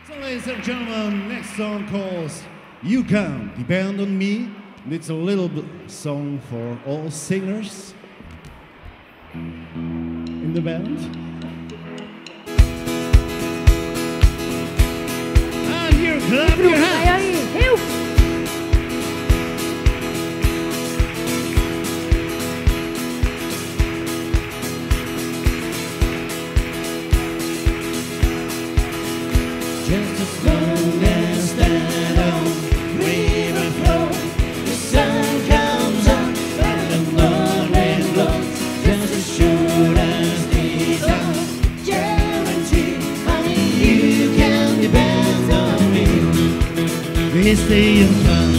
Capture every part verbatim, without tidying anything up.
So, ladies and gentlemen, next song calls You Can Depend on Me. And it's a little bit song for all singers in the band. And here, clap your hands. Just as long as that old river flows, the sun comes up and the morning glows. Just as sure as these are guaranteed, honey, you can depend on me. We stay in town.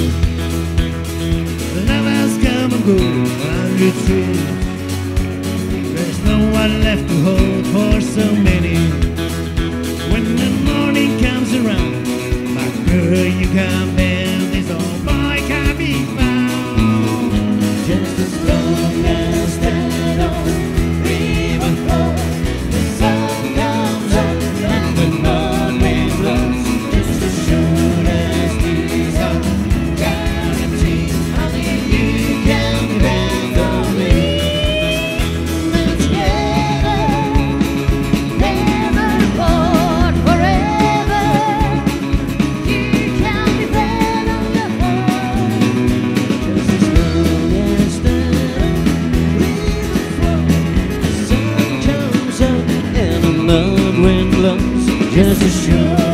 Love has come and go, and it's true. There's no one left to hold for so many. When the morning comes around, my girl, you can bend this old boy can be found. Just as long as that old river flows, the sun comes up and the morning blows. Just as sure as these are guaranteed, honey, you can depend on me. Now together, never apart, forever, you can depend on the heart. Just as long as that river flows, the sun comes up and the mud wind blows. Just as sure